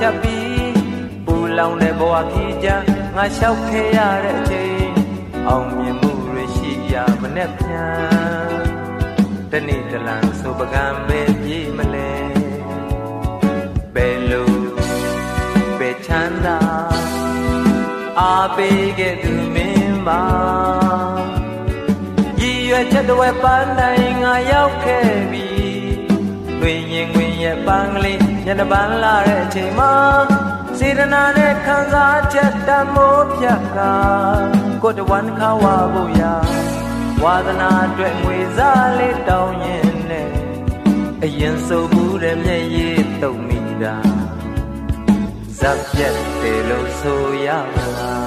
ဖြတ်ပြီးပူလောင်တဲ့ဘဝခီးကြငါလျှောက်ခဲ့ရတဲ့အချိန်အောင်မြင်မှုတွေရှိရမနဲ့ပြန်တနေ့တလန်ဆိုပကံပဲပြေးမလဲဘယ်လိုပဲချမ်းသာအားပေးခဲ့သူမင်းပါရည်ရွယ်ချက်တွေပန်းတိုင်းငါရောက်ခဲ့ပြီတွင်ရင်တွင်ရဲ့ပန်းကလေးညနေပန်းလာတဲ့အချိန်မှာစေတနာနဲ့ခံစားချက်တမိုးဖြတ်ကာကိုတဝမ်းခါဝဖို့ရာဝါသနာအတွက်ငွေစားလေးတောင်းရင်နဲ့အရင်ဆိုဘူးတဲ့မျက်ရည်တုံမိတာဇက်ပြက်တယ်လို့ဆိုရမလား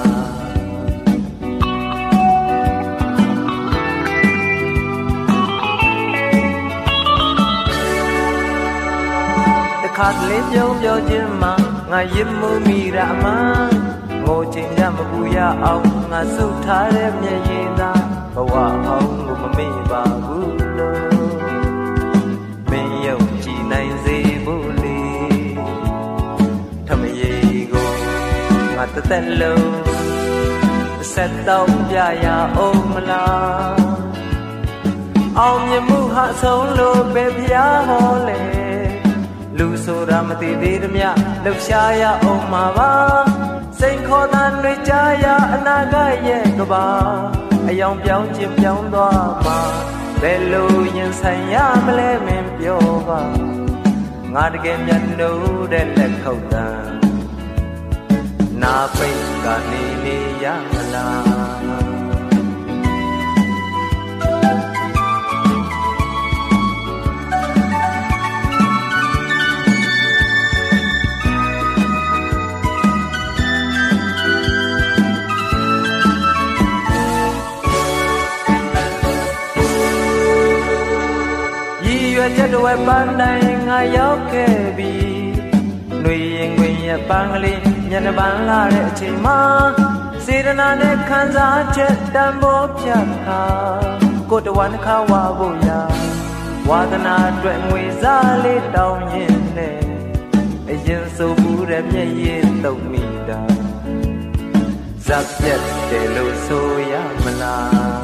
ခါတလေပြုံးပြောခြင်းမှာငါရစ်မှုမိတာမှငိုချင်ကြမပူရအောင်ငါစုထားတဲ့မျက်ရည်သာဘဝအောင်ကိုမမေ့ပါဘူးလို့မင်းယုံကြည်နိုင်စေဖို့လေထမရေကိုငါတစ်သက်လုံးဆက်တော့ပြရအောင်မလားအောင်မြင်မှုဟာဆုံးလို့ပဲဖျားဟောလေလူဆိုတာမသိသေးသမျှလှူရှားရအောင်မှာပါစိတ်ခေါ်သံတွေကြားရအနာဂတ်ရဲ့ကဘာအယောင်ပြောင်းခြင်းပြောင်းသွားမှာဘယ်လိုရင်ဆိုင်ရမလဲမင်းပြောပါငါတကယ်မျက်နှိုးတဲ့လက်ခုပ်တံနာပိတ်ကနေနေရမလားချက်တွေပန်းတိုင်းငါရောက်ခဲ့ပြီຫນွေရင်ခွင်ရဲ့ပန်းကလေးညနေပန်းလာတဲ့အချိန်မှာစေတနာနဲ့ခံစားချက်တန်ဖိုးဖြတ်ခါကိုတဝမ်းခါဝဖို့ရာဝါသနာအတွက်ငွေစားလေးတောင်းရင်နဲ့အရင်ဆိုဘူးတဲ့မျက်ရည်တုံမိတာဇက်ပြက်တယ်လို့ဆိုရမလား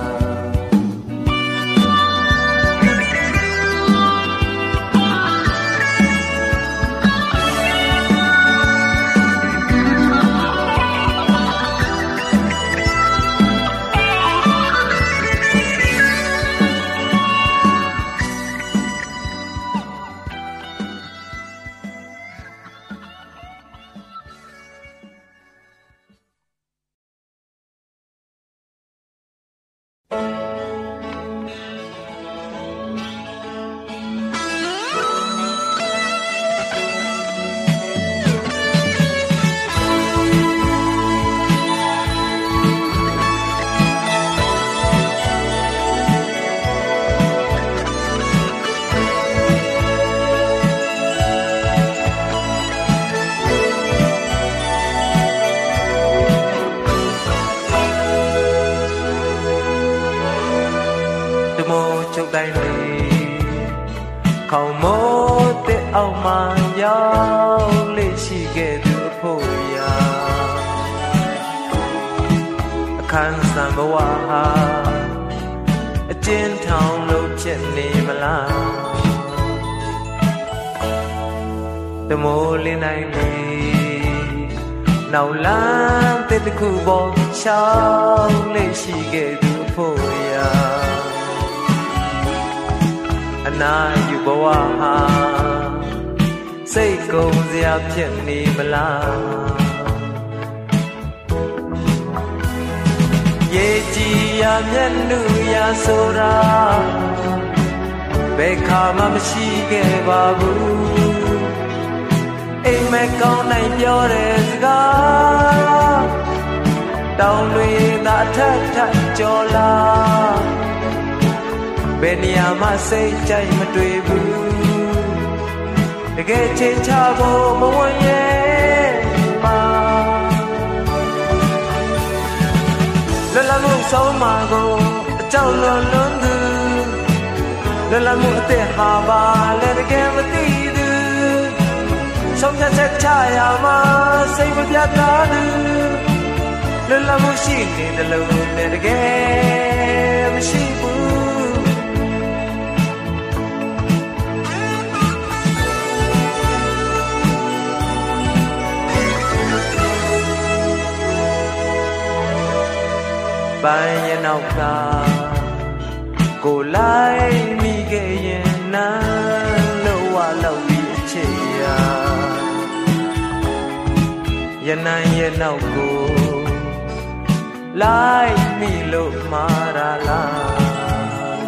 ခေါင်းမိုးတဲ့အောက်မှာရောက်လေးရှိခဲ့သူအဖို့ရာအခန်းစံဘဝဟာအကျဉ်းထောင်လို့ဖြစ်နေမလားတမိုးလင်းနိုင်နေနောက်လမ်းတဲ့တစ်ခုပေါ်ချောင်းလေးရှိခဲ့သူအဖို့ရာအနာယူဘဝဟာစိတ်ကုန်စရာဖြစ်နေမလားရေကြည်ရမျက်နှာရဆိုတာဘယ်ခါမှမရှိခဲ့ပါဘူးအိမ်မက်ကောင်းနိုင်ပြောတဲ့စကားတောင်းတွေသာထပ်ထပ်ကြော်လာဘယ်နေရာမှစိတ်ကြိုက်မတွေ့ဘူးတကယ်ချစ်ချဖို့မဝင်ရဲ့ပါလလမှုဆုံးမှာကိုအကြောင်းလွန်လွန်သူလလမှုအသက်ဟာပါလဲတကယ်မသိသူဆုံးဖြတ်ချက်ချရာမှာစိတ်မပြတ်သားသူလွတ်လပ်မှုရှိနေတယ်လို့တကယ်မရှိဘူးပိုင်းရနောက်ကကိုလိုက်မိခဲ့ရင်နာလို့ဝါလောက်ပြီးအချစ်ရာရနိုင်ရနောက်ကိုလိုက်မိလို့မှားတာလား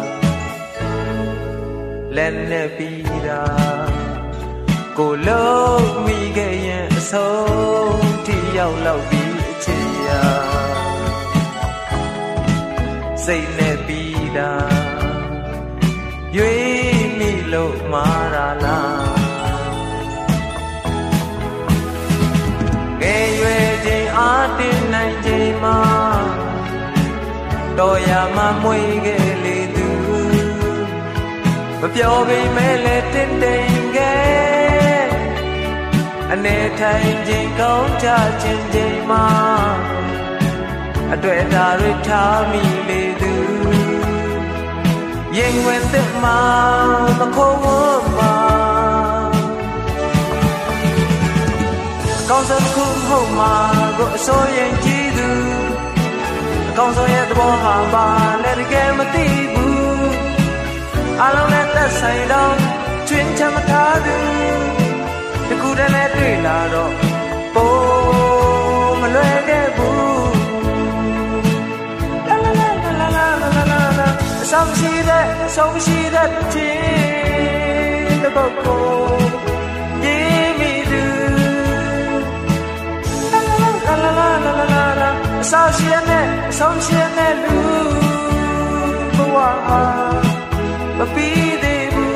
လက်နဲ့ပြီးတာကိုလုံးမိခဲ့ရင်အဆုံးထိရောက်လောက်ပြီးအချစ်ရာစိတ်နဲ့ပြီးတာရွေးမိလို့မှားတာလားငယ်ရွယ်ချိန်အားတင်နိုင်ချိန်မှာတော်ရမှမွေခဲ့လေသူမပြောပေမဲ့လည်းတင်တိမ်ခဲ့အနေထိုင်ချိန်ကောင်းချခြင်းချိန်မှာအတွေ့အတာတွေထားမိလေသူရင်ဝင်သက်မှာမခိုးဝန်းမှာကောင်းဆုံးခုမဟုတ်မှာကိုအစိုးရင်ကြည့်သူအကောင်းဆုံးရဲ့သဘောဟာပါလည်းတကယ်မသိဘူးအလုံးနဲ့သက်ဆိုင်တော့ချွင်းချမထားသူတကူတည်းနဲ့တွေ့လာတော့ပိုးမလွယ်ခဲ့ဘူးsome see that tea the boko give me do la la la la la la la some see that lu wa ba be de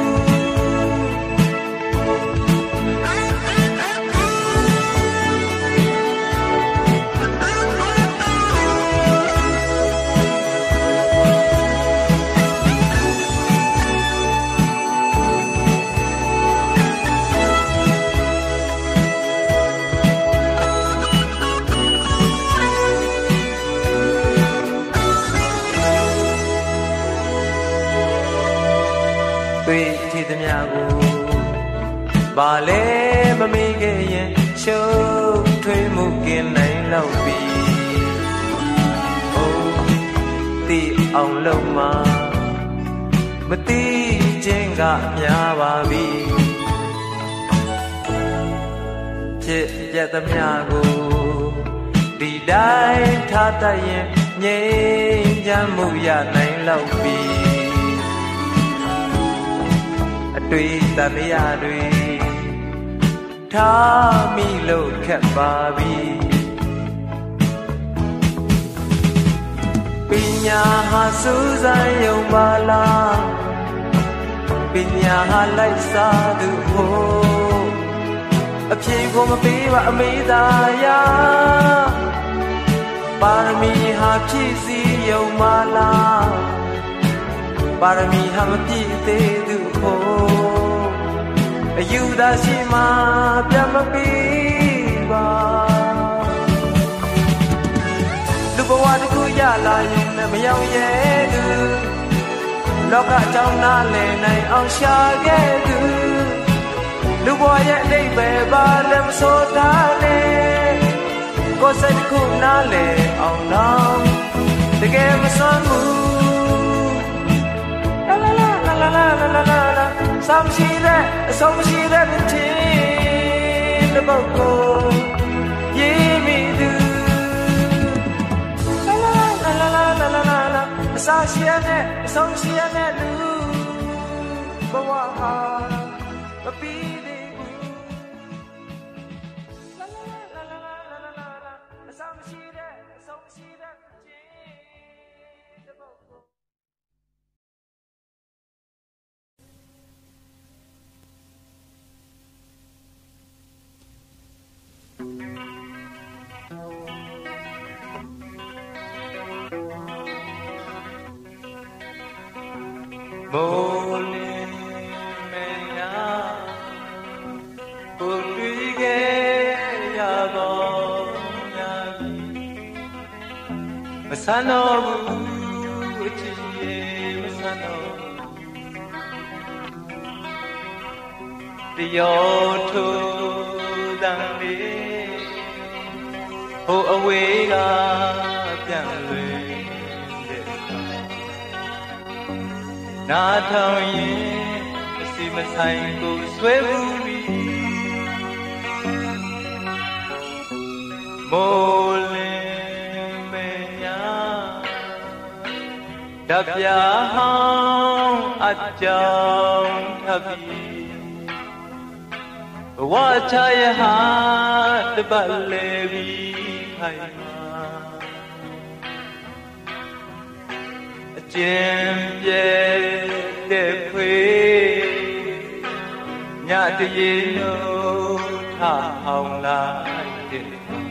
ဘာလဲမမေ့ခဲ့ရင်ရှုပ်ထွေးမှုกินနိုင်လောက်ပြီ။အိုးတီအောင်လုံးမှာမတီးခြင်းကများပါပြီ။ဖြစ်ပြသမျှကိုဒီတိုင်းထားတတ်ရင်ငြိမ်းချမ်းမှုရနိုင်လောက်ပြီ။အတွေ့အကြုံတွေထားမိလို့ခက်ပါပြီပညာဟာစူးစမ်းယုံပါလားပညာဟာလိုက်စားသူဟိုအဖြေကိုမပေးပါအမေသာယာပါရမီဟာဖြည့်စည်ယုံပါလားပါရမီဟာမပြည့်သေးသူဟိုအယူသာရှိမှပြတ်မပြီးပါလူဘဝတစ်ခုရလာရင်မရောက်ရဲ့သူလောကအကြောင်းနားလည်နိုင်အောင်ရှာခဲ့သူလူဘဝရဲ့အိပ်ပဲပါလည်းမဆိုထားနဲ့ကိုယ်စိတ်တစ်ခုနားလည်အောင်တော့တကယ်မစွမ်းဘူးလာလာလာလာလာလာလာလာsome see that tea the boko give me do la la la la la la la la some see that lu bawa ha ba be de la la la la la la la some see that tea the boko Bole mena ကိုတွေ့ခဲ့ရတော့များပြီမဆန်းတော့ဘူးအချစ်ရဲ့မဆန်းတော့တယောထိုးတန်လေးဟိုအဝေးကပြန်လွင်တဲ့နားထောင်ရင်အစီမဆိုင်ကိုဆွဲဘူးပြီမိုးလင်းမညာဓာပြဟောင်းအကြောင်းထပ်ပြီးဘဝချရဟာတပတ်လေပြီးခိုင်မာအကျဉ်ပြဲတဲ့ဖွေညတရေလို့ထဟောင်းလိုက်တဲ့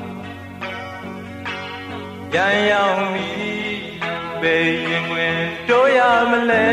ရန်ရောက်ပြီဘေးရင်ဝင်တိုးရမလဲ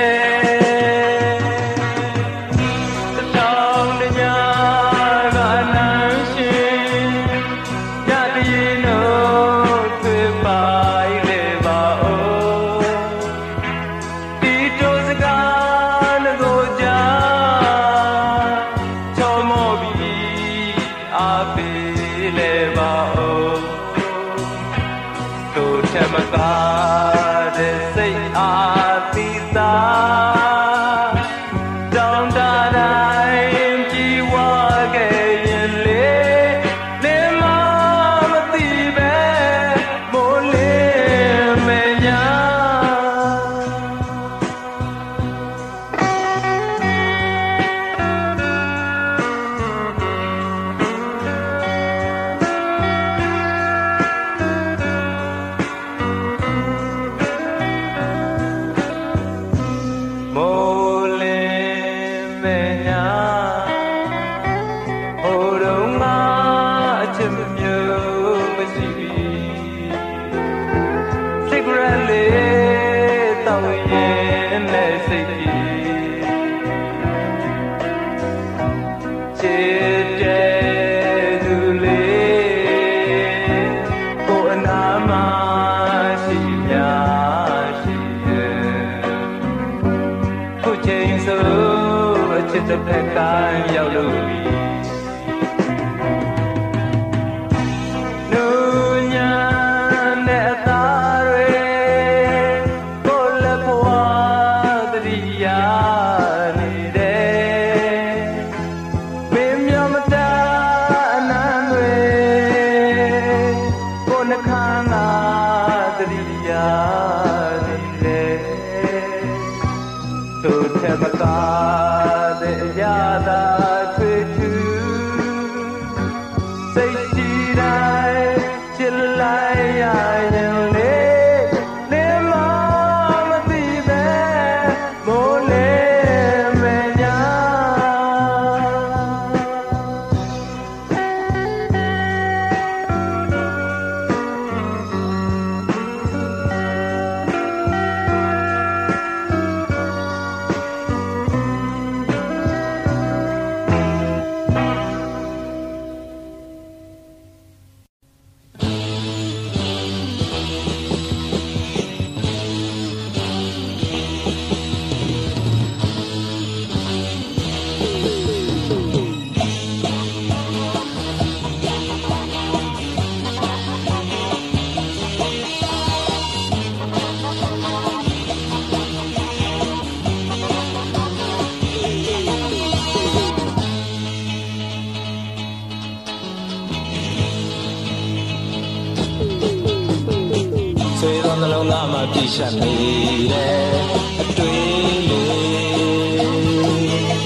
တစ်ဖက်ကရောက်လို့ပြီနူညာနဲ့အသားတွေကိုလက်ဘဝတရိယာနေတယ်မင်းမြမတာအနမ်းတွေကိုနှခမ်းသာတရိယာနေတယ်သူထက်မကားရတာထွေထူစိတ်ရှိတိုင်းချစ်လိုက်ရရင်လေနေမမသိပဲမိုးလေမညာနှလုံးသားမှာပြည့်ရှက်နေတဲ့အတွေ့လေး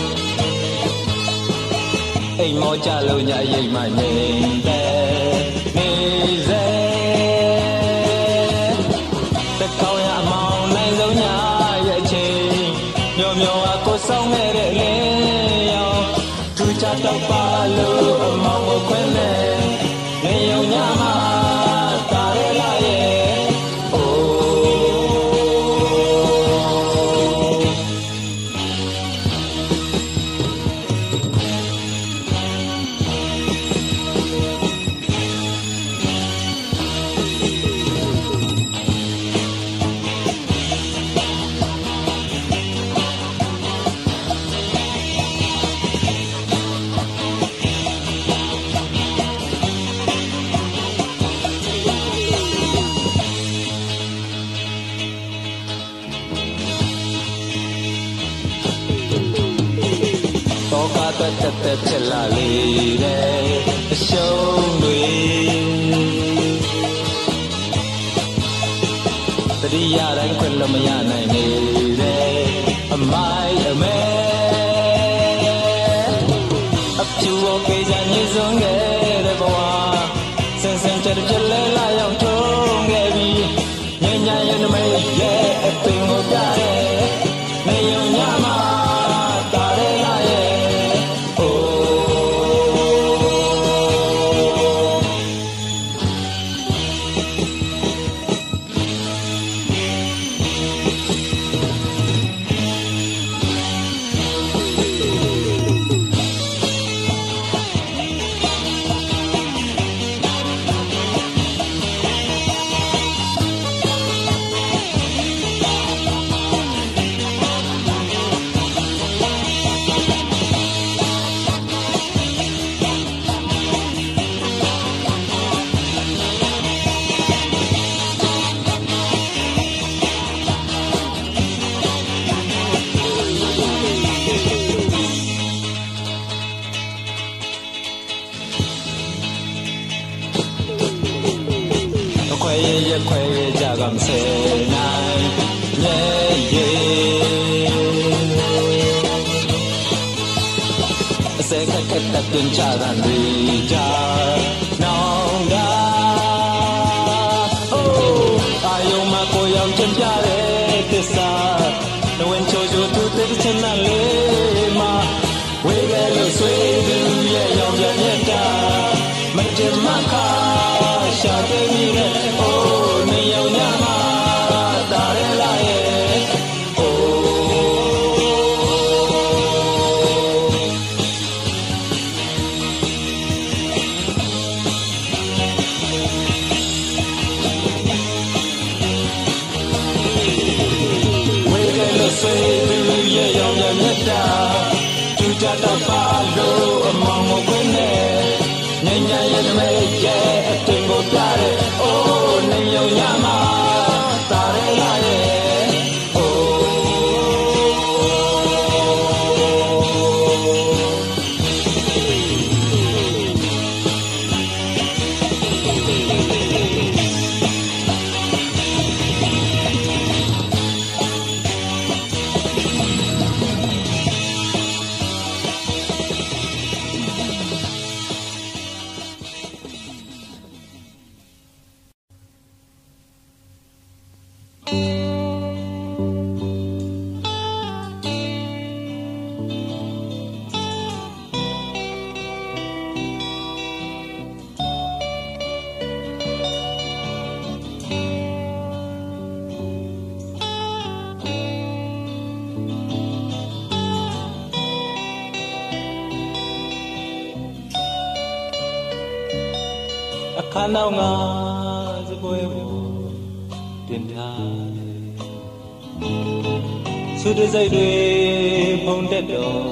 အိမ်မောကြလို့ညရိပ်မှနေတယ်နေစေတကောင်းရအမောင်နိုင်ဆုံးညရဲ့အချိန်ညောမျောကကိုဆောင်ခဲ့တဲ့လင်းရောင်ထူချတော့ပါလို့အမောင်ကိုခွဲနေနေုံညမှာတာရလာရဲ့ la lire shong dwi tariya dan kwet lo maya nai ne de amai ame apchu o ke ja nyi song ge de bawa sen sen chat chat le la yaung thong ge bi nya nya yen mai ye a twin ko pya de ne yong nya ma ta de la ye Jagam se nai nye ye se khat khat ta tin cha dan ri ja nong da oh ayo ma ko yam chen pya de tissa no wen cho jo tu te chen na le ma we ge lo sui du ye yong ya nyet ta ma chen ma kha sha de ni de oh ni yong nya ma ta de la ye say du ye yong ya nyet ta tu cha ta pa lo among mo kwen ne nya nya ye me ye a tin go pya de oh ne yong ya ma ta de la yeခါနောက်ငါစပွဲဘူးတင်ထားဆုတစိတ်တွေဖုန်တက်တော့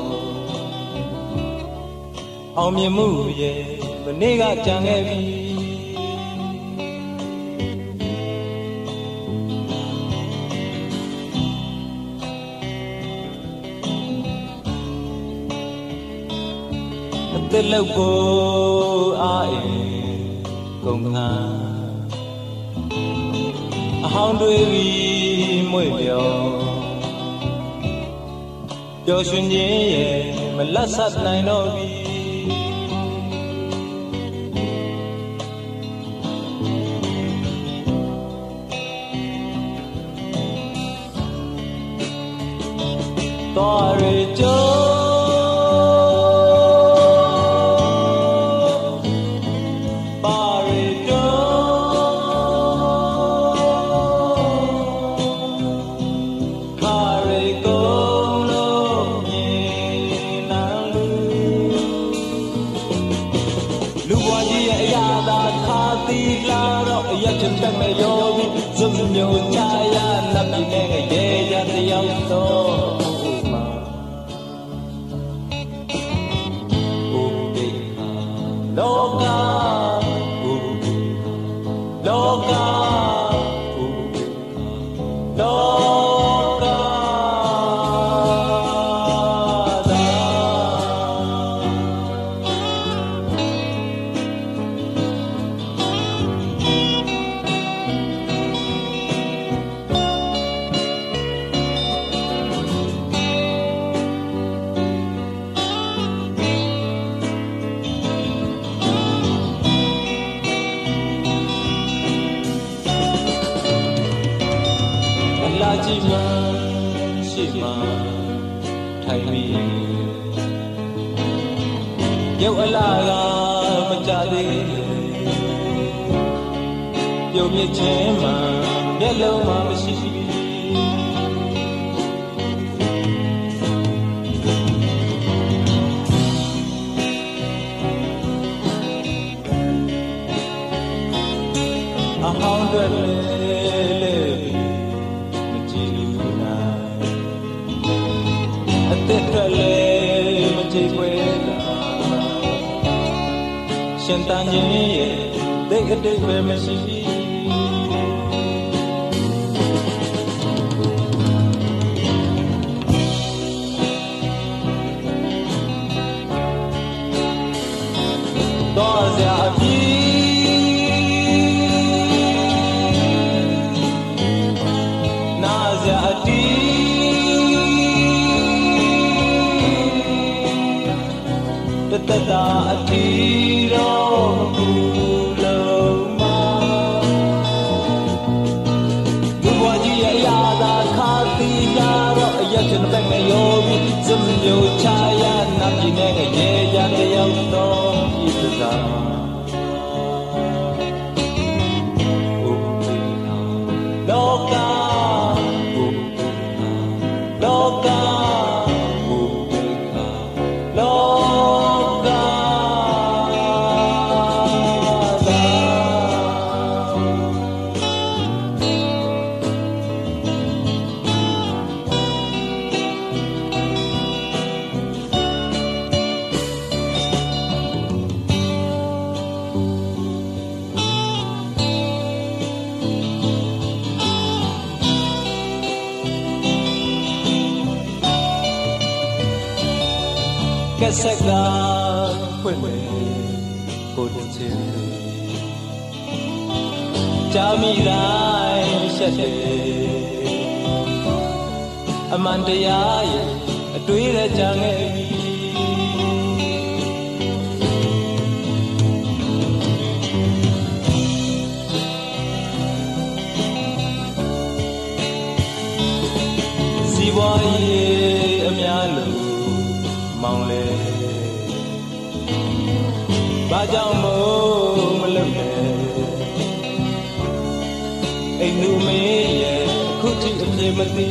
အောင်မြင်မှုရဲ့မနေ့ကကြံခဲ့ပြီအသက်လောက်ကိုအားအင်းကုန်ငါအဟောင်းတွေပြီးမွေ့ပြောပျော်ရွှင်ခြင်းရဲ့မလတ်ဆက်နိုင်တော့ပြီတော်ရကြမျိုးချာရနတ်ပြည်နဲ့ရဲရတယောက်တော့မှာဘုပိဟာလောကဘုပိလောကဘုပိလောကသာ ma shi ma thai mi yau ala ga ma cha de yau mi chen maမျက်လုံးမှာမရှိအဟောင်းတွေလည်းမကြည့်ဘူးလားအသက်တွေလည်းမကြည့်ပွဲလားရှင်တန်ကြီးရဲ့ဒိတ်အတိတ်ပဲမရှိတော့စရာအပြေနာစရာအတီတတတာအတီတော့ကူလုံးမလူဘွားကြီးရဲ့အရာသာခါတီလာတော့အရက်ချင်တဲ့ငရောပြီးစမျိုးချရနာပြင်းနဲ့ရေကြတယောက်တော့ကက်ဆက်ကဖွင့်မယ်ကိုတချင်ကြာမိတိုင်းရှက်တယ်အမှန်တရားရဲ့အတွေးနဲ့ကြံခဲ့ပြီစီးပွားရေးအများလို့မောင်လေဘာကြောင့်မို့မလုပ်လဲအိမ်လူမင်းရဲ့အခုထိအပြေမသိ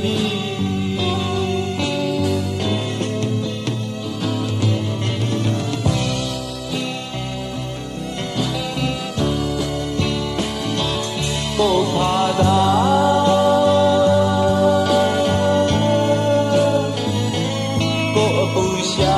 ကိုဖာသာကိုအပူရှာ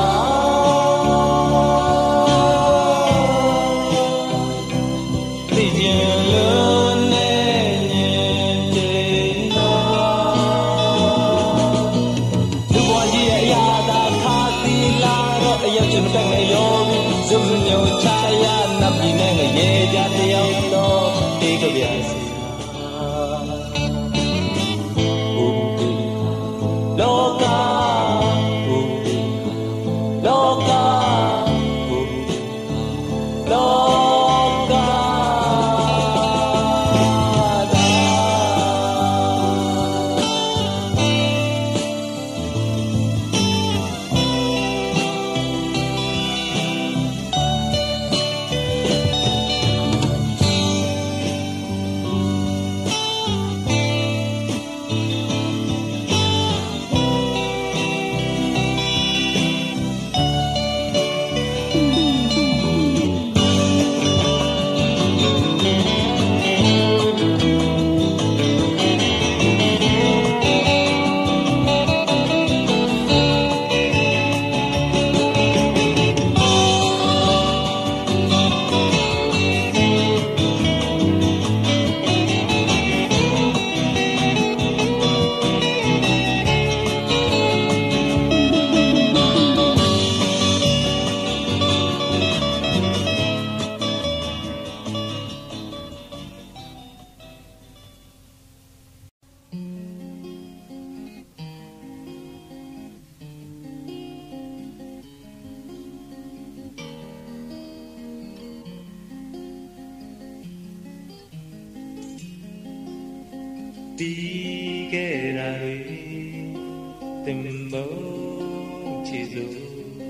ဒီကခဲ့တာတွေတင်မုံချီစို့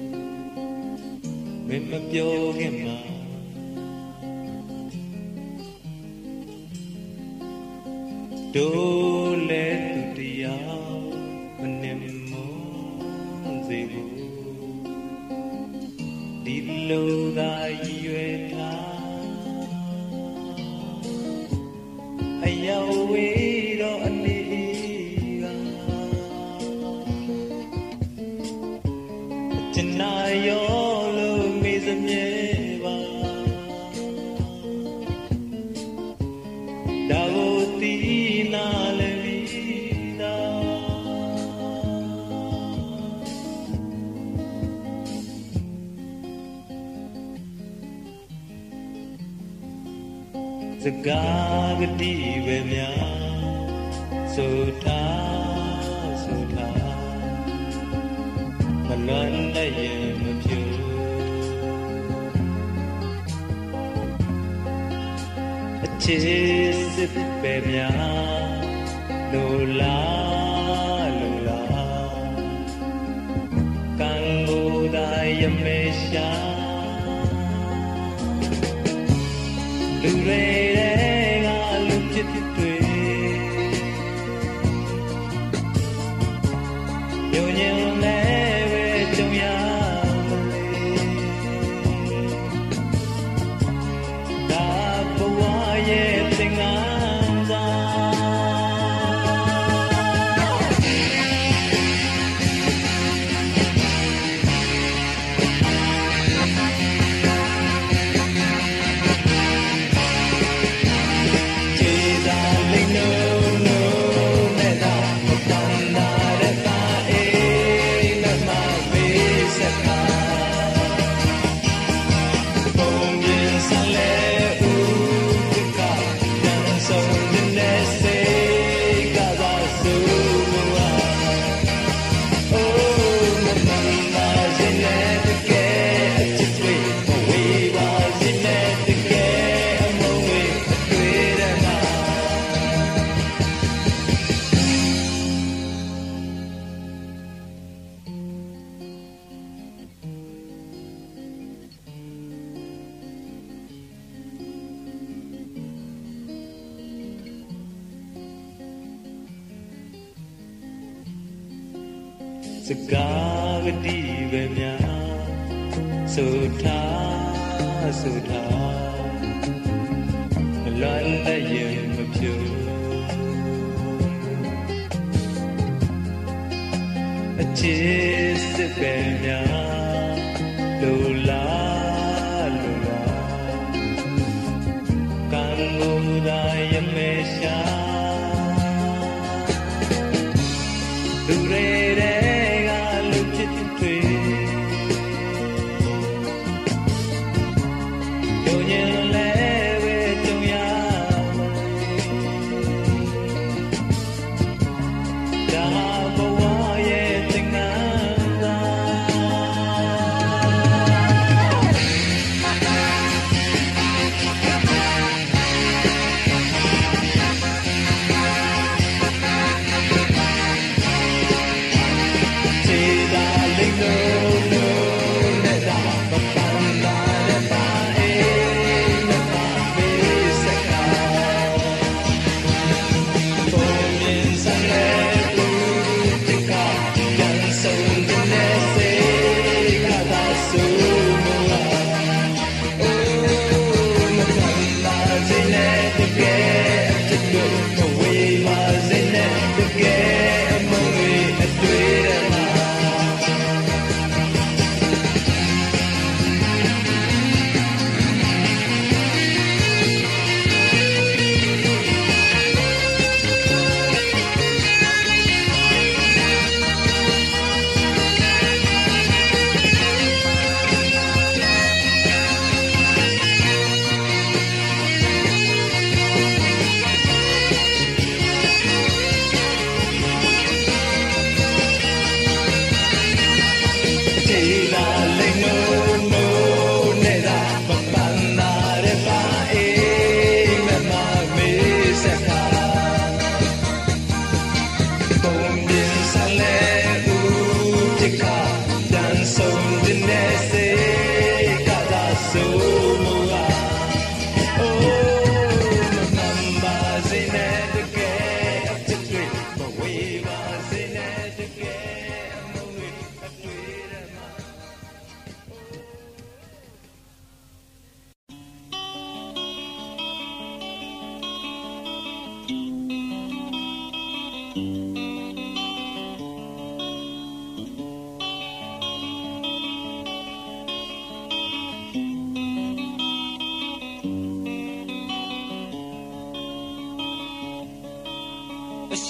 မင်းမပြောခင်မှာတို့လဲသူတရားမနဲ့မွန်စေဘူးဒီလိုသာရွယ်ထားအယောဝေးတော့အနေကကျင်နာရောလို့မေးစမြဲပါဒါကိုတီးနာလည်းပြီးသားစကားကတိပဲများဆိုထားမလွန်လည်းရင်မဖြူအချစ်စစ်ပဲများလိုလားကံကိုယ်သာရမေရှာလူတွေကလူဖြစ်တွေညဉ့်ညံလည်းပဲကြုံရမလဲဒါဘဝရဲ့သင်္ကန်းစာစကားကတိပဲများဆိုထားမလွန်လည်းရင်မဖြူအချစ်စစ်ပဲများလိုလားကံကိုယ်သာရမေရှာလူတွေကလူဖြစ်တွေညဉ့်ညံလည်းပဲကြုံရမလဲဒါဘဝရဲ့သင်္ကန်းစာ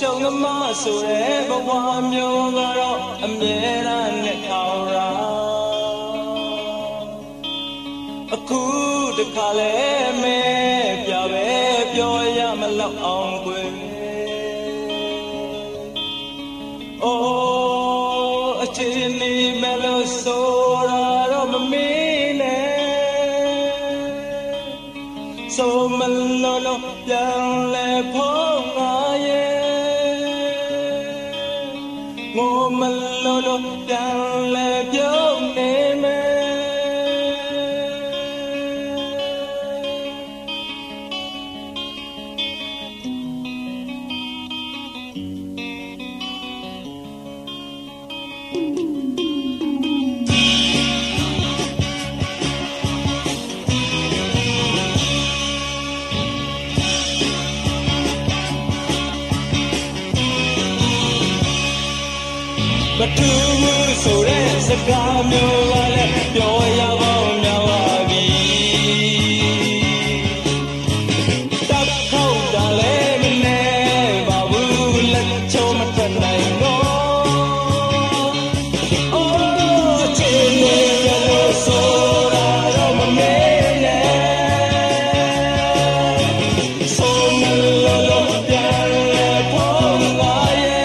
ရှုံးသမားဆိုတဲ့ဘဝမျိုးကတော့အမြဲတမ်းနဲ့ထောင်ရာအခုတခါလဲမဲပြပဲပြောရမလောက်အောင်ကွယ်အိုးအချင်းနေမလို့ဆိုတာတော့မမေးနဲ့ဆိုမလို့ပြန်လဲဖို့ငါရဲ့ငိုမလို့ပြန်လဲပြုံးနေမယ်မထူးဘူးဆိုတဲ့စကားမျိုးကလည်းပြောရပေါင်းများပါပြီတပ်ခေါက်တာလည်းမနေပါဘူးလက်ချုံမထွက်နိုင်တော့အိုးအချင်းနေရလို့ဆိုတာတော့မမေးနဲ့ဆိုမလို့ပြန်လဲဖို့ငါရဲ့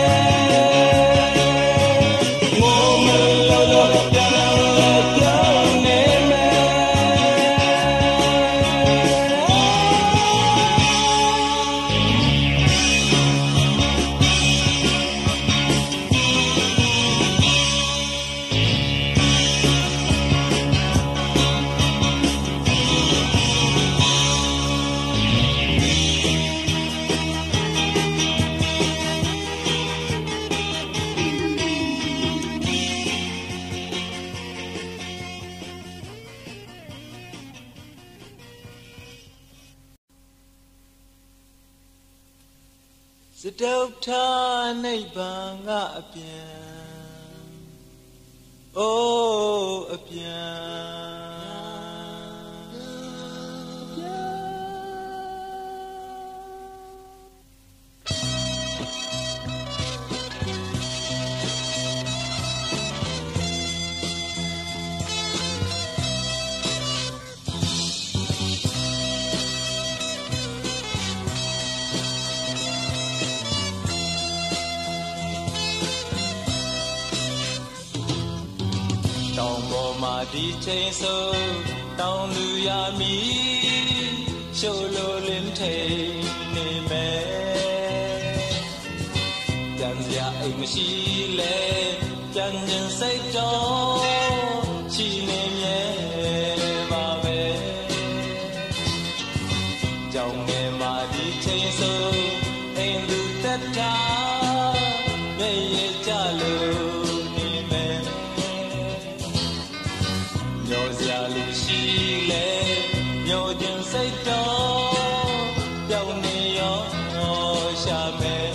စတုထနိဗ္ဗာန်ကအပြန်အိုးအပြန်တောင်ပေါ်မှာဒီချိန်ဆိုတောင်လူရမီရှုလိုလင်းထိန်နေမယ်ကြံစရာအိမ်မရှိလဲကြံကျင်စိတ်တော်ရှိနေမြဲပါပဲကြောင်ငယ်မှာဒီချိန်ဆိုအိမ်လူတက်တာရဲ့ရဲ့ကြလို့မျောစရာလူရှိလဲမျောခြင်းစိတ်တော်ပြောင်းနေရောရှာမယ်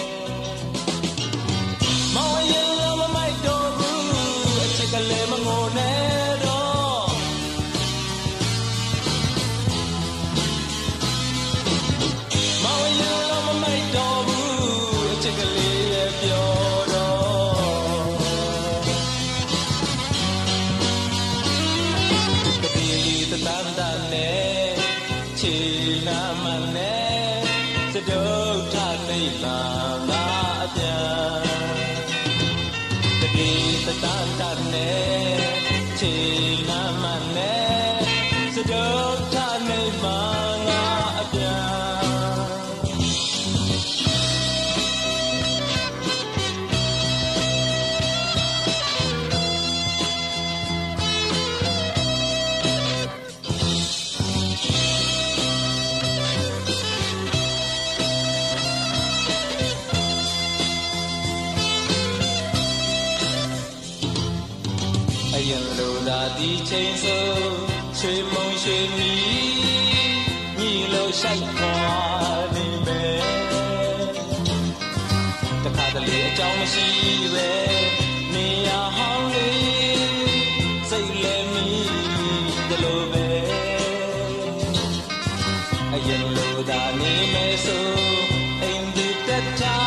မောင်ရင်လည်းမမိုက်တော့ဘူးအချစ်ကလေးမငိုနဲ့တော့မောင်ရင်လည်းမမိုက်တော့ဘူးအချစ်ကလေးရဲ့ပြောတန်တန်နဲ့ခြေနာမနဲ့စတုထနိဗ္ဗာန်ငါအပြန်တတိတန်တန်နဲ့ခြေနာမနဲ့စတုထနိဗ္ဗာန်ငါအပြန်အရင်လိုသာဒီချိန်ဆိုရွှေမုံရွှေမီညီလိုရှိုက်ခွာနေမယ်တခါတလေအကြောင်းမရှိပဲနေရဟောင်းလေးစိတ်လည်းမီတလိုပဲအရင်လိုသာနေမယ်ဆိုအိမ်ဒီတက်တာ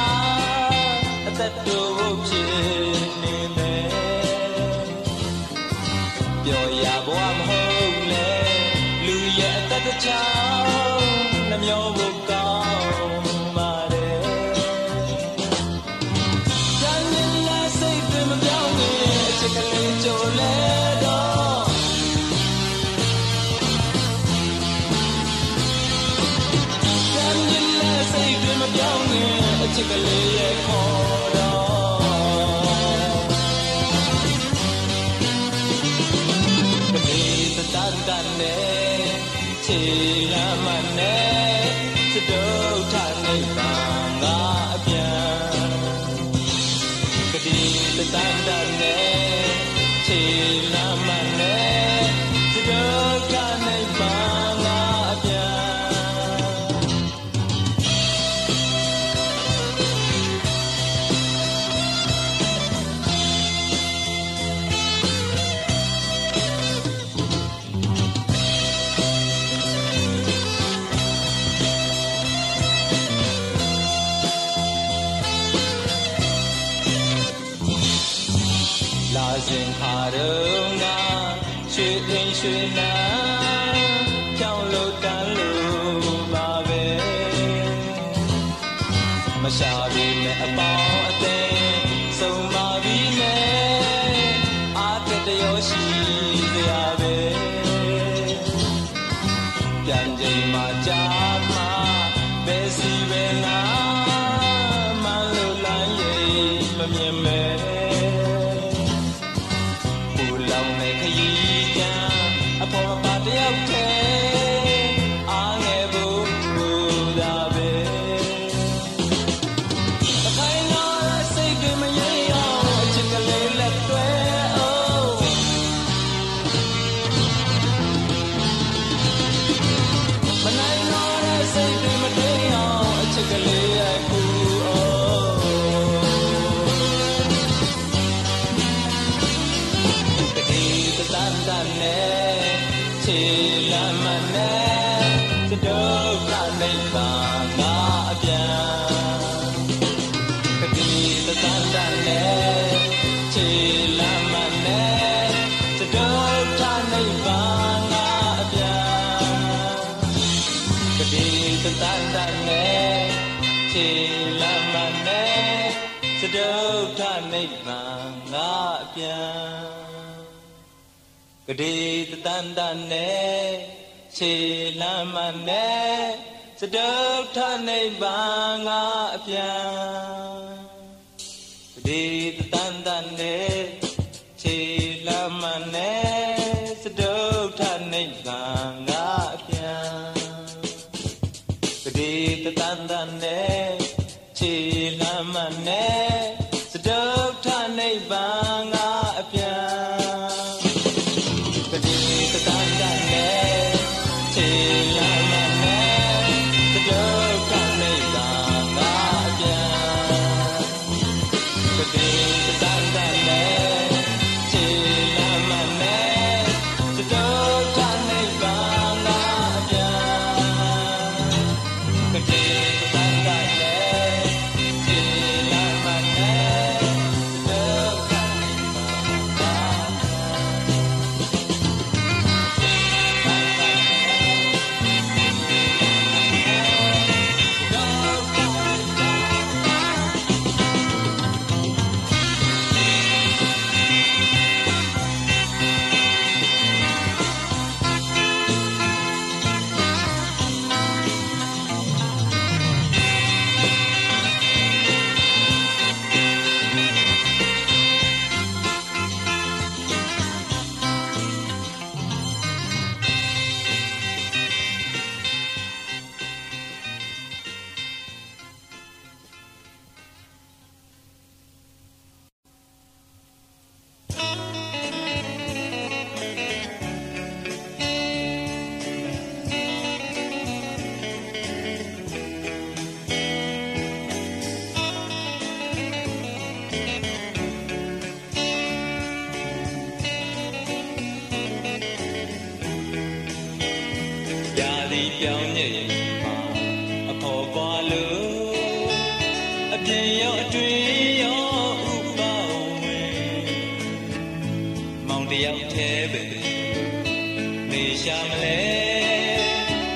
တယောက်တည်းပဲနေရှာမလဲ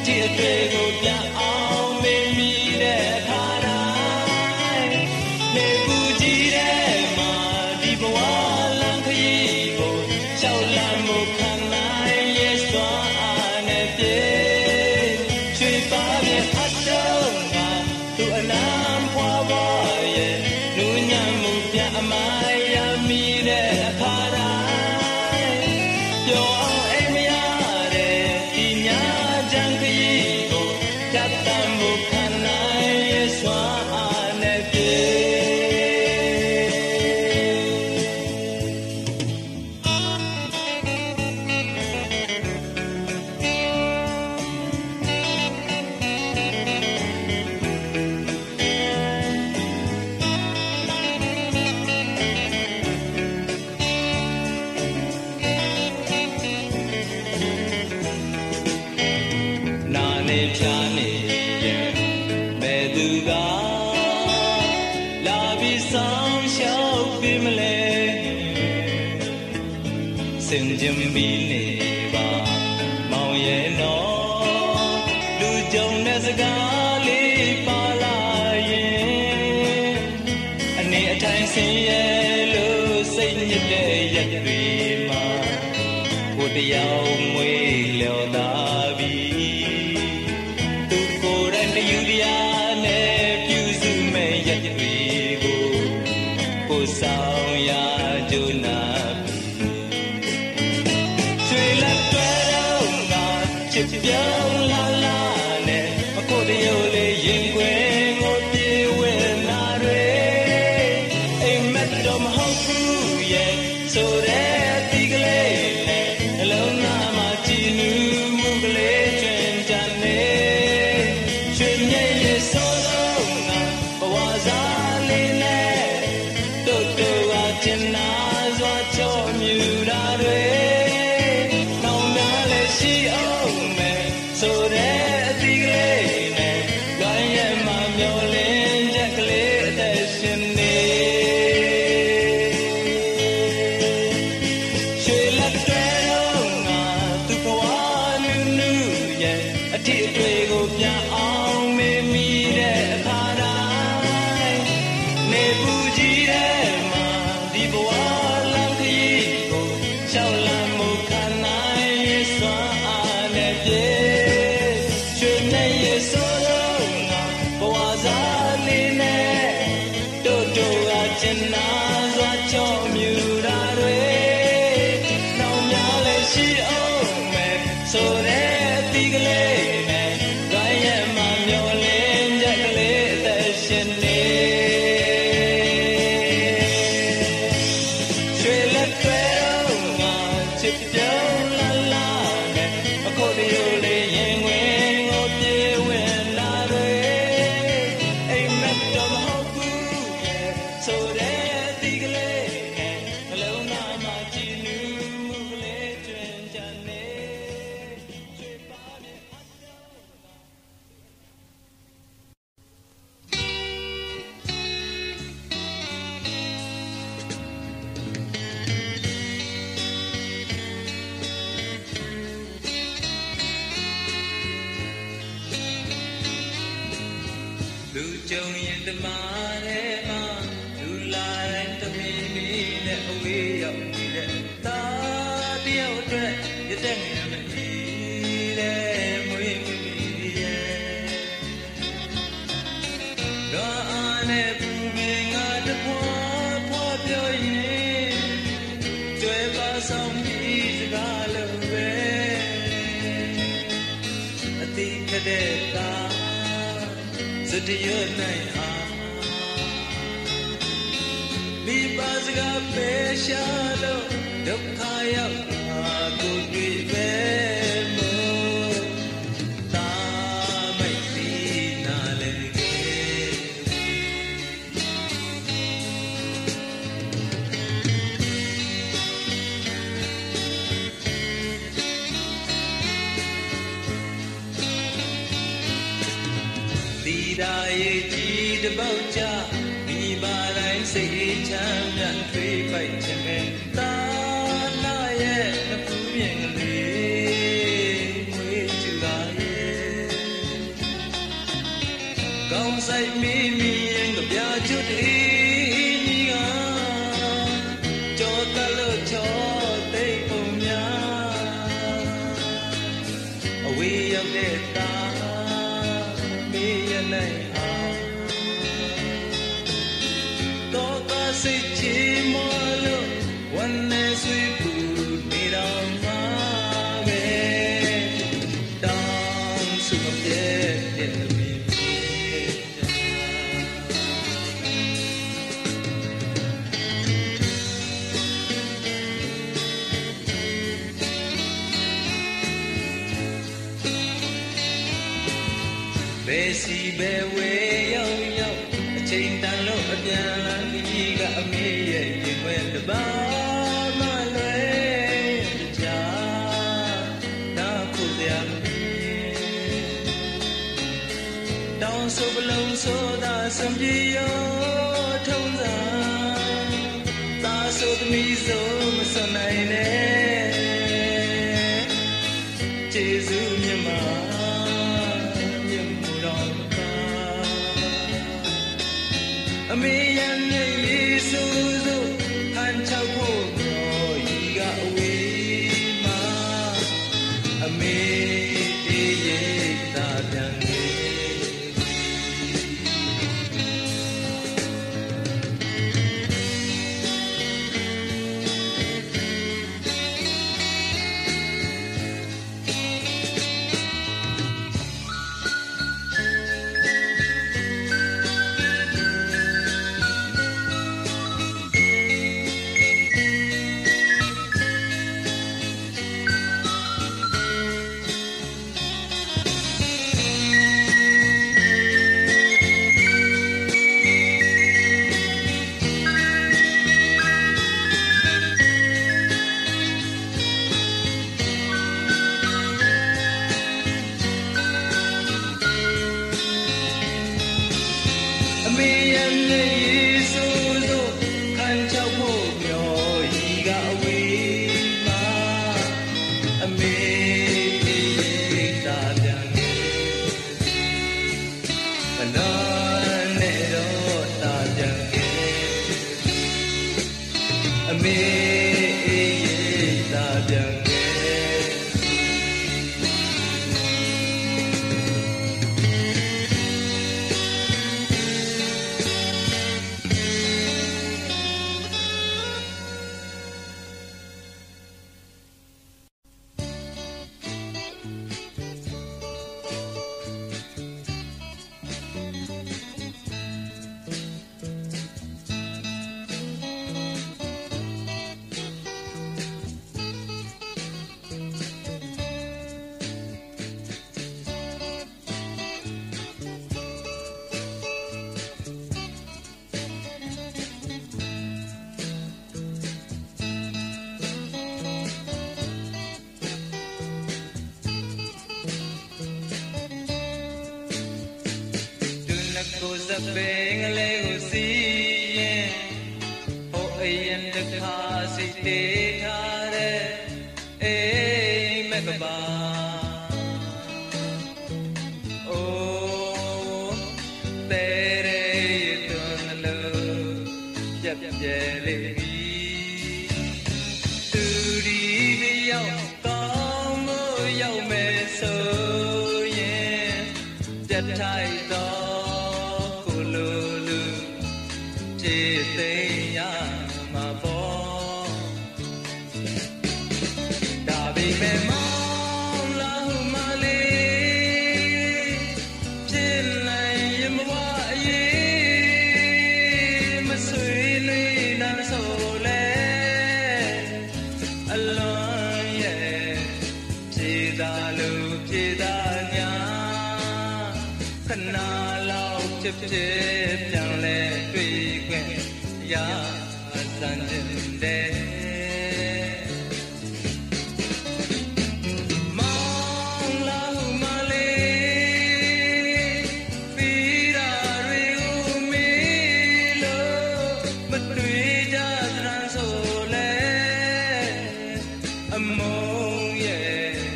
ที่เรื่อยก็ပြန်အောင်ไม่มีတဲ့အခါတိုင်းနေပူကြည့်တဲ့မှာဒီဘဝလမ်းခရီးကိုရှောက်လမ်းမှုခံနိုင်ရဲ့စွာအားနဲ့ပြေချွေပါရဲ့အတော့ငါသူအနာဖွာပါရဲ့နူးညံ့မှုပြန်အမိုင်းရမိတဲ့အခါတိုင်းပျော်အောင်အိမ်မရတဲ့ဒီညာချမ်းခရီးကိုတတ်တမ်းမှုခံနိုင်ရဲ့စွာအားနဲ့ပြေဖြာနေရင်ဘယ်သူကလာပြီးဆောင်ရှောက်ပြီးမလဲစင်ကြင်ပြီးနေပါမောင်ရဲ့နော်လူကြုံတဲ့စကားလေးပါလာရင်အနေအထိုင်ဆင်းရဲလို့စိတ်ညစ်တဲ့ရက်တွေမှာကိုတရားမွေးလျော်သာပြီးယူရနဲ့ပြုစုမဲ့ရက်တွေကိုကိုဆောင်ရကြုံနာချွေလက်တွဲတော့ငါချစ်ပြောင်းလာလာနဲ့မကိုတရုပ်လေးရင်ခွင်ကိုပြေဝဲနာတွေအိမ်မက်တော့မဟုတ်ဘူးရဲ့ဆိုတဲ့ဒီကလေးနဲ့အလုံးသားမှာကြည်နူးမှုကလေးကျွင်တန်နေဆိုတော့ငါဘဝစားလေးနဲ့တို့တို့ကကျင်နာစွာချော့မြူတာတွေနောင်များလည်းရှိအောင်မယ်ဆိုတဲ့အသီးကလေးနဲ့လွမ်းရဲ့မှာမျောလင်းချက်ကလေးအသက်ရှင်နေရွှေလက်တွဲတော့ငါသူ့ဘဝနူးနူးရဲ့အထီးအတွေ့ကိုပြန်အောင်မေးမိတဲ့အခါတိုင်းနေပူကြည့်တဲ့မှာဒီဘဝလမ်းခရီးကိုရှောက်လမ်းမှုခံနိုင်ရဲ့စွမ်းအားနဲ့ပြေရွှေနဲ့ရဲ့ဆိုတော့ငါဘဝစားလေးနဲ့တို့တို့ကကျင်နာစွာချော့မြူတာတွေနောင်များလည်းရှိအောင်မယ်ဆိုတဲ့အသီးကလေးနဲ့လွမ်းရဲ့မှာမျောလင်းချက်ကလေးအသက်ရှင်နေရွှေလက်တွဲတော့ငါချစ်ပြောင်းလာလာနဲ့အခုတည်းလေးရင်ဝင်ကိုပြေဝင်လာတွေအိမ်မက်တော့မဟုတ်ဘူးရဲ့ဆိုတဲ့ဒီကလေးနဲ့အလုံးသားမှာကြည်နူးမှုကလေးကျွင်ကြနေရွှေပါမြေအတော့လူကြုံရင်တမားတဲ့မှာလူလာတိုင်းတမီမီနဲ့အဝေးရောက်နေတဲ့သားတယောက်အတွက်ရတဲ့ငယ်မကြီးတဲ့မွေးမီရဲ့တော့အားနဲ့ပူမင်းငါတဖွာဖွာပြောရင်ကျွဲပါဆောင်ပြီးစကားလို့ပဲအတိခတဲ့သားစတရနိုင်အားမိပါစကားပဲရှာလို့ဒုက္ခရောက်ကိုတွေ့ပဲမို့တာမိတ်ဒီနာလေဒီဒါရဲ့ကြီးတပေါက်ကြမိပါတိုင်းစိတ်ချမ်းမြတ်ထွေးပိုက်ခြင်းပဲတာနာရဲ့နှဖူးမြင်ကလေးမွေးကြူလာရဲ့ say mi mi anh gặp ya chút ý cho ta lỡ cho tây ôm nhá we of the ta mi anh này to ta say chi mo lo one day sweet food made on my bed down to my bed Besi bewe yo yo chain tan lo apyan lan di ga ame ye yin wen da ba ma lwe ja na khu ya mi down so belong so da sam ji yo thong za ta so tmi so ma so nai ne jesu myama Ame yan Yesu zo han chau pho no yi ga awe ma ame te ye ta pyan ne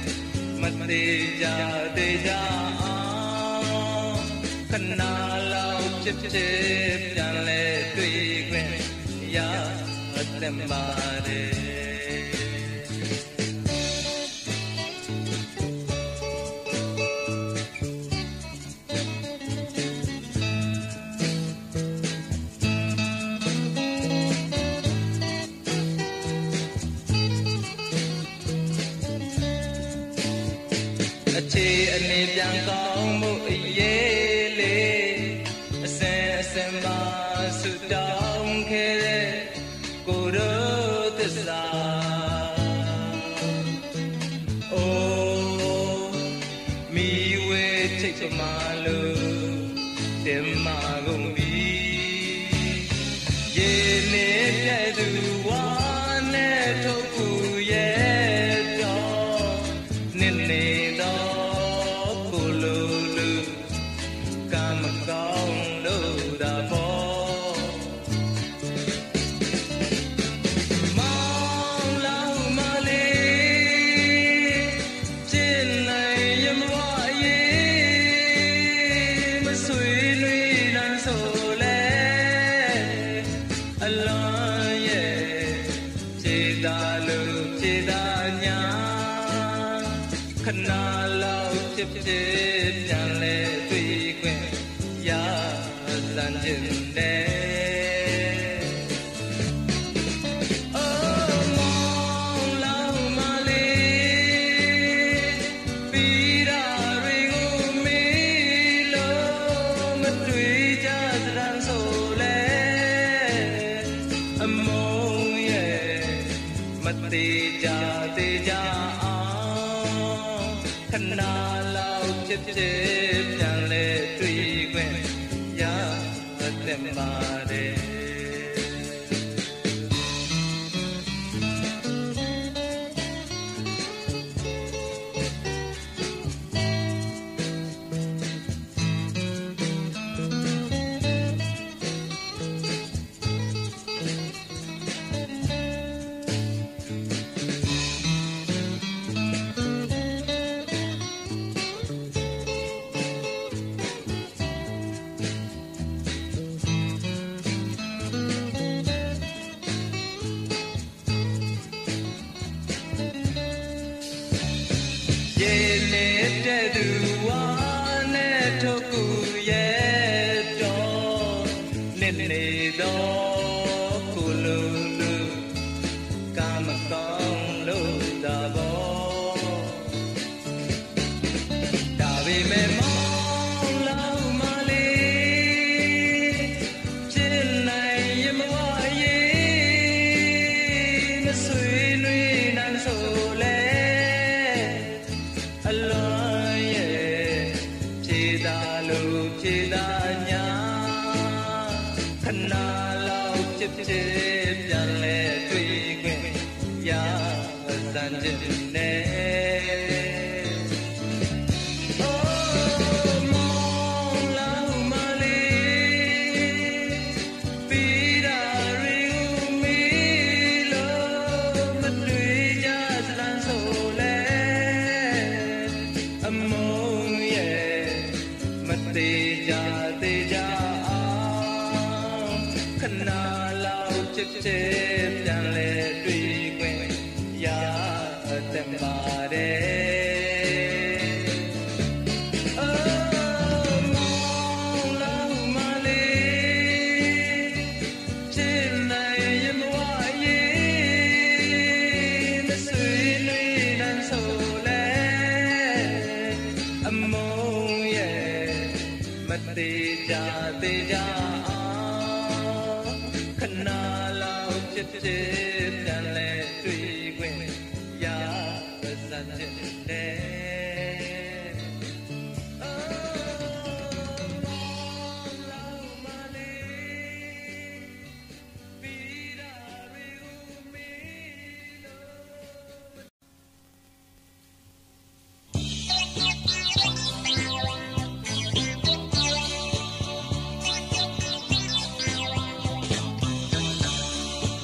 Khăn na la chip chip janle tui quen ya atem bare Chi ani pian kaung mu ye le asen ba su taung khe de ko ro tissa o mi we chit ma lu tim ma gung bi ye ne pye tu wa ne thok ku ye do nin ne do chip chip jan le tui quen ya san chin de oh mong lao ma le pi ra ri gu mi lo ma tui ja san so le among ye ma ti ja khana chip chip jan le tui quen ya atem bare chip chip jan le tui quen ya san chin de chip jan le tui quen ya atem bare chip jan le tui quen ya san chin de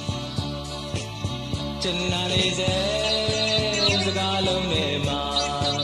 Chin na le se saka long ne ma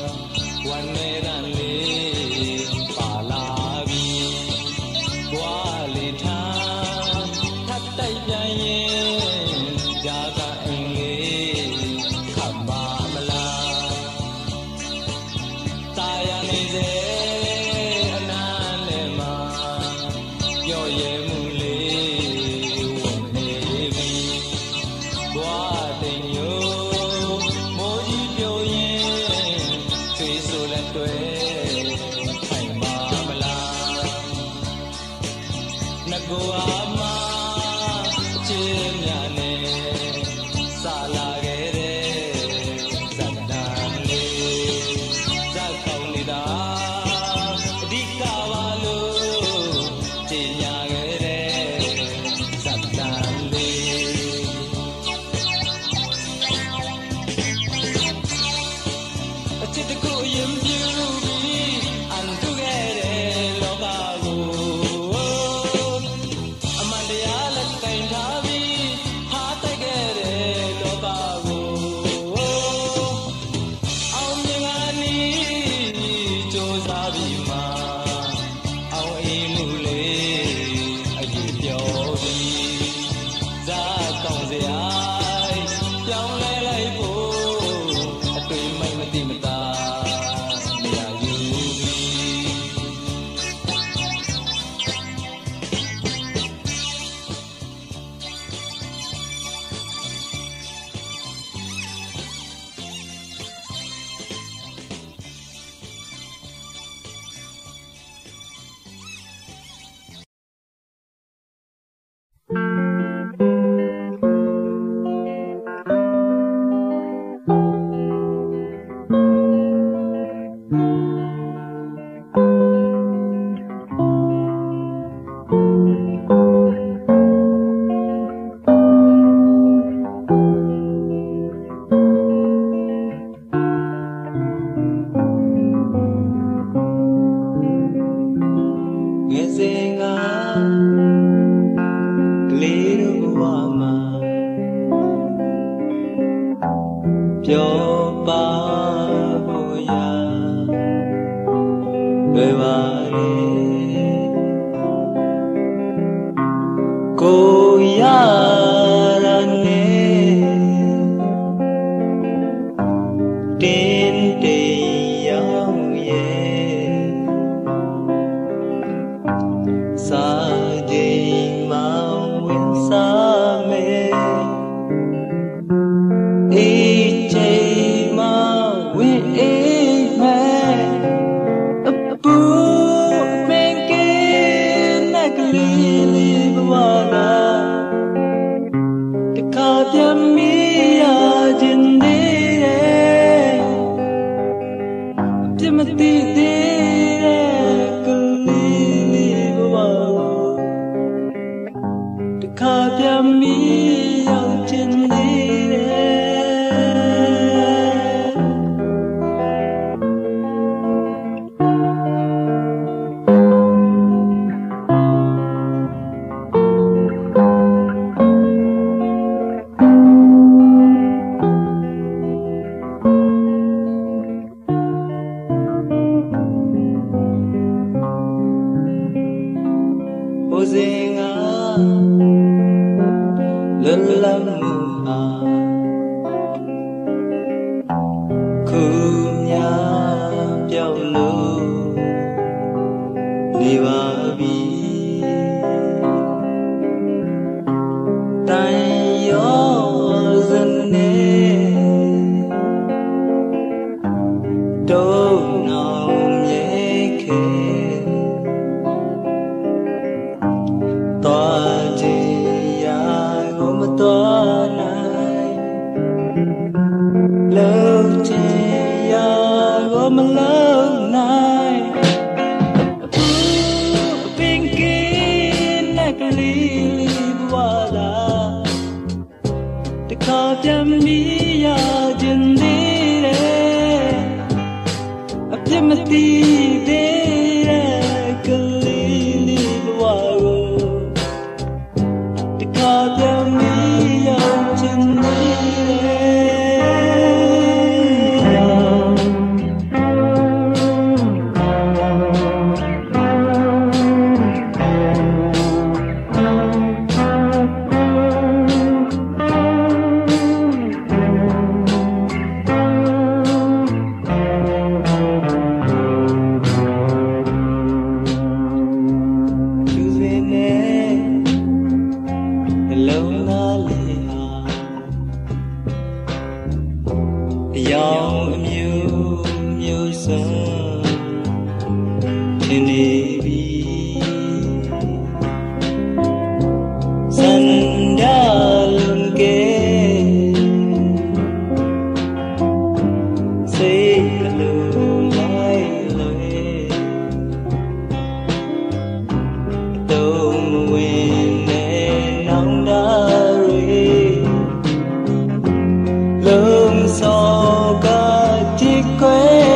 lưng so ca chiếc quê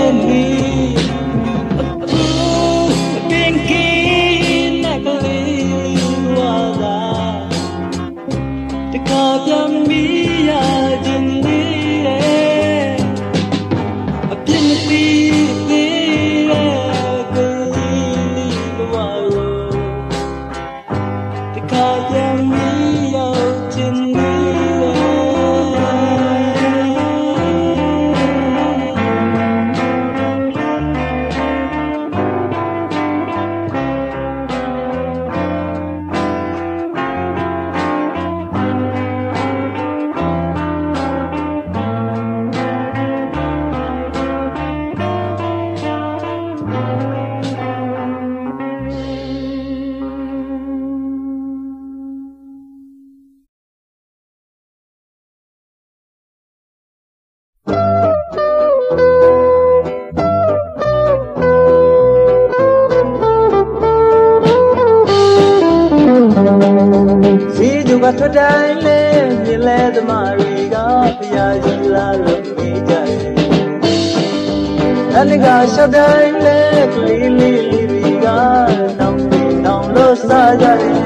ထွက်တိုင်းလဲမြင်လဲသမားတွေကဖျားကြီးလာလို့နေကြတယ်။အလကားရှောက်တိုင်းလဲကလေးလေးလေးတွေကနောင်နေနောင်လို့စားကြတယ်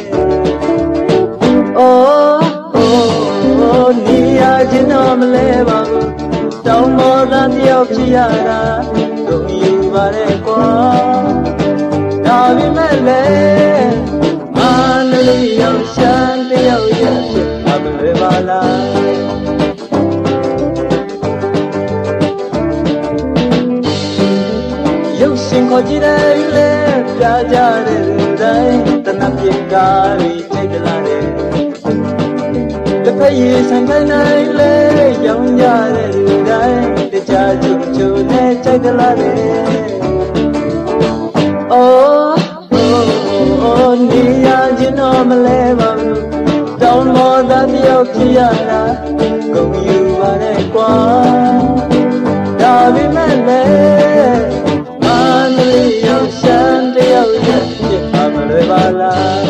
။အိုးနေရခြင်းတော့မလဲပါဘူး။တောင်းပေါ်သားတယောက်ဖြစ်ရတာတို့ယူပါတဲ့ကွာ။ဒါပေမဲ့လဲလေးရောက်ရှမ်းတယောက်ရဲ့ဖြစ်အမလွယ်ပါလားရုပ်ရှင်ခေါ်ကြည့်တိုင်းလဲပြကြတဲ့လူတိုင်းတနပ်ပြေကားတွေထိတ်လာတယ်တစ်ဖက်ရည်ဆိုင်တိုင်းလဲရောင်းကြတဲ့လူတိုင်းတကြကြုံကြုံနဲ့ကြိုက်လာတယ်အိုးနေရခြင်းတော့မလဲပါဘူးတောင်းမောသားတယောက်ဖြစ်ရတာကုန်ယူပါတဲ့ကွာဒါပေမဲ့လည်းမန္တလေးရောက်ရှမ်းတယောက်ရဲ့ဖြစ်ပါမလွယ်ပါလား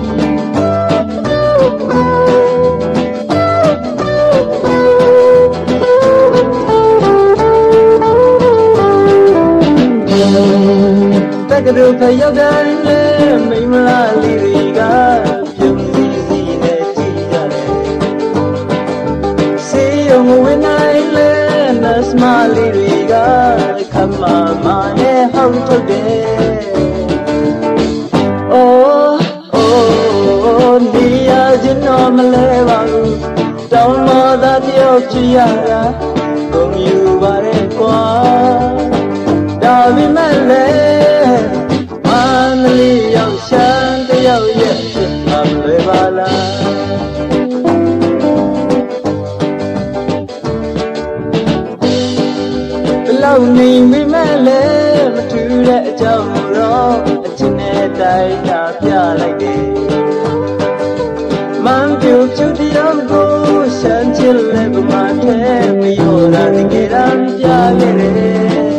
တက္ကသိုလ်ဖရောက်တိုင်းမိမလားလေးတွေကပြုံးစည်းစည်းနဲ့ကြည့်ကြတယ်စေယုံဝင်နိုင်လဲနတ်မလေးတွေကခမမနဲ့ဟောက်ထုတ်တယ်အိုးနေရခြင်းတော့မလဲပါဘူးတောင်းမသာတယောက်ချစ်ရတာကုန်ယူပါတဲ့ကွာဒါပေမဲ့လဲလေးရောက်ရှမ်းတယောက်ရဲ့ဖြစ်မှာမလွယ်ပါလားဘလောက်နေမိမဲ့လဲမထူးတဲ့အကြောင်းတော့အချင်းနဲ့တိုင်းတာပြလိုက်တယ်မန်းပြူဖြူတယောက်ကိုရှမ်းချစ်လဲပမာထဲမရောတာတကယ်တမ်းပြခဲ့တယ်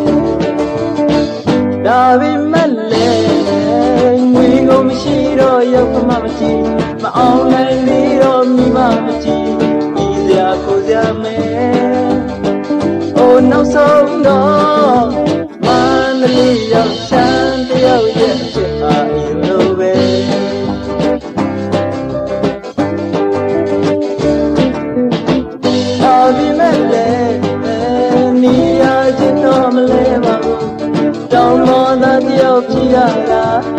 ဒါပေမဲ့လဲငွေကိုမရှိတော့ရောက်မှမကြည့်မအောင်နိုင်သေးတော့မိမမကြည့်ပြီးစရာကိုစရာမဲအိုးနောက်ဆုံးတော့မန္တလေးရောက်ရှမ်းတယောက်ရဲ့ချစ်အားယူလို့ပဲဒါပေမဲ့လဲနေရခြင်းတော့မလဲပါဘူးတောင်းပေါ်သားတယောက်ဖြစ်ရတာ